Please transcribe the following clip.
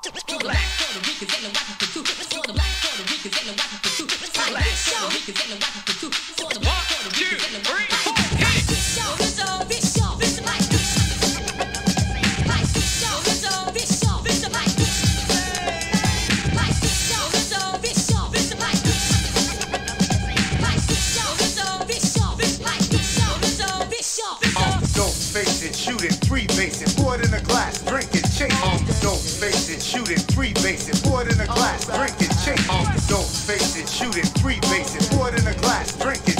For the black Puerto Ricans and the white people too. For the black Puerto Ricans and the white people too. For the black Puerto Ricans and the white people too. For the black Puerto Ricans and the white people too. Face it, shoot it, free base it, pour it in a glass, drink it, chase it. Don't face it, shoot it, free base it, pour it in a glass, drink it, chase it. Don't face it, shoot it, free base it, pour it in a glass, drink it.